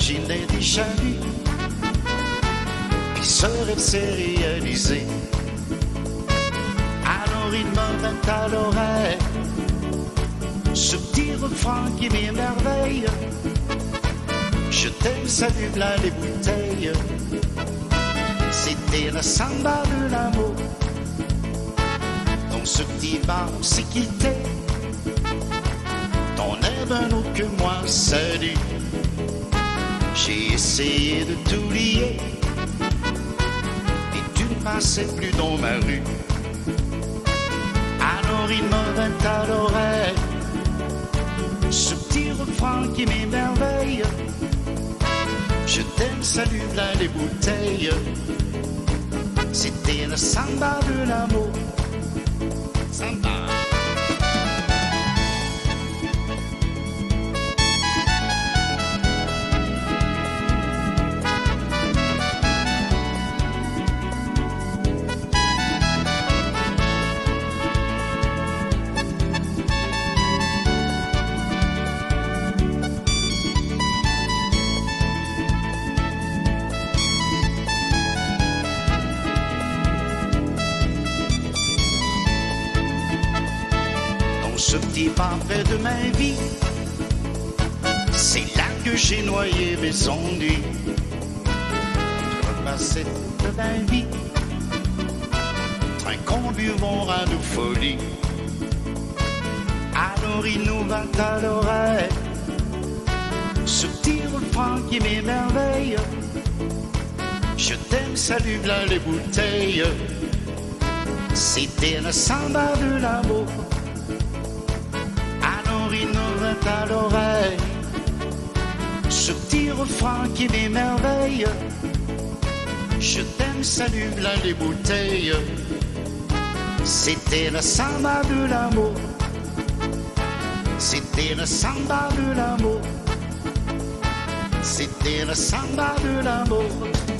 imaginait déjà lui, puis ce rêve s'est réalisé. Alors il me vint à l'oreille ce petit refrain qui m'émerveille. Je t'aime, salut, plein les bouteilles. C'était la samba de l'amour. Dans ce petit bar on s'est quitté. T'en es un autre que moi, salut. J'ai essayé de t'oublier et tu ne passais plus dans ma rue. Alors il me vint à l'oreille ce petit refrain qui m'émerveille. Je t'aime, salut, plein les bouteilles. C'était la samba de l'amour. Samba. Ce petit bar près de ma vie, c'est là que j'ai noyé mes ennuis. Je repassais toute ma vie, trinquons, buvons à nos folies. Alors il nous vint à l'oreille ce petit refrain qui m'émerveille. Je t'aime, salut, plein les bouteilles. C'était la samba de l'amour. Il nous vint à l'oreille ce petit refrain qui m'émerveille. Je t'aime, salut, plein les bouteilles. C'était la samba de l'amour. C'était la samba de l'amour. C'était la samba de l'amour.